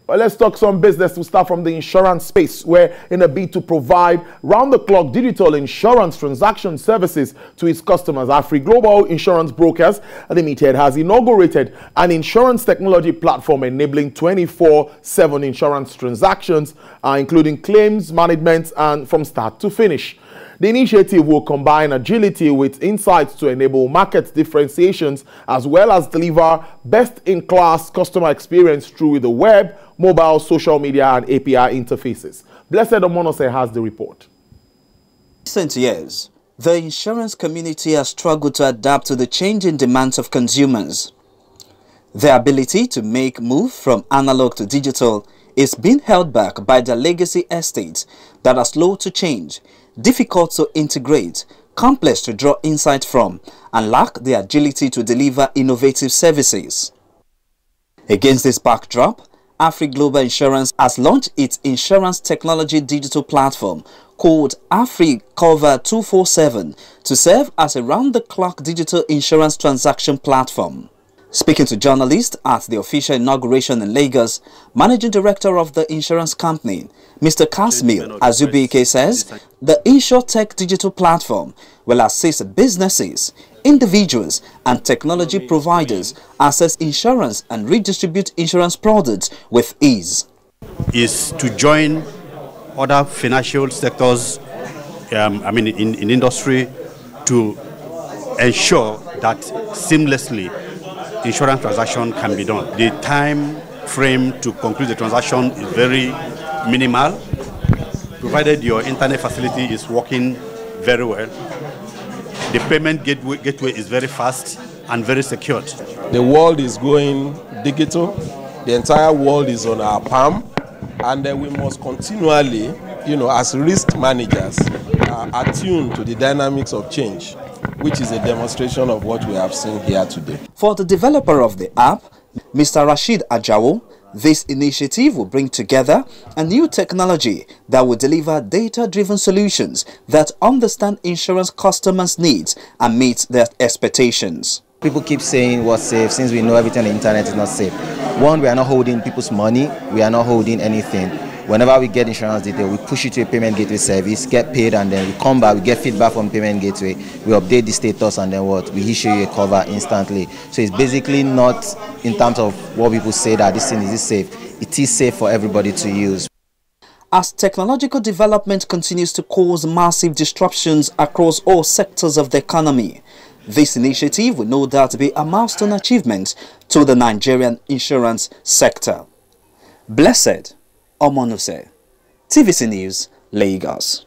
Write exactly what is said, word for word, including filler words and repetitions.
Well, let's talk some business to start from the insurance space, where in a bid to provide round-the-clock digital insurance transaction services to its customers, AfriGlobal Insurance Brokers Limited has inaugurated an insurance technology platform enabling twenty-four seven insurance transactions, uh, including claims management and from start to finish. The initiative will combine agility with insights to enable market differentiations as well as deliver best-in-class customer experience through the web, mobile, social media, and A P I interfaces. Blessed Omonose has the report. In recent years, the insurance community has struggled to adapt to the changing demands of consumers. Their ability to make move from analog to digital is being held back by their legacy estates that are slow to change, difficult to integrate, complex to draw insight from, and lack the agility to deliver innovative services. Against this backdrop, AfriGlobal Insurance has launched its insurance technology digital platform called AfriCover two four seven to serve as a round-the-clock digital insurance transaction platform. Speaking to journalists at the official inauguration in Lagos, Managing Director of the insurance company, Mister Kasmil Azubike, says the InsurTech digital platform will assist businesses, individuals and technology providers access insurance and redistribute insurance products with ease. Is to join other financial sectors, um, I mean in, in industry, to ensure that seamlessly insurance transaction can be done. The time frame to conclude the transaction is very minimal, provided your internet facility is working very well. The payment gateway, gateway is very fast and very secured. The world is going digital. The entire world is on our palm, and uh, we must continually, you know, as risk managers, uh, attune to the dynamics of change, which is a demonstration of what we have seen here today. For the developer of the app, Mister Rashid Ajawo, this initiative will bring together a new technology that will deliver data-driven solutions that understand insurance customers' needs and meet their expectations. People keep saying what's safe, since we know everything on the internet is not safe. One, we are not holding people's money, we are not holding anything. Whenever we get insurance detail, we push it to a payment gateway service, get paid, and then we come back, we get feedback from payment gateway, we update the status, and then what? We issue you a cover instantly. So it's basically not in terms of what people say that this thing is safe. It is safe for everybody to use. As technological development continues to cause massive disruptions across all sectors of the economy, this initiative will no doubt be a milestone achievement to the Nigerian insurance sector. Blessed Omonose, T V C News, Lagos.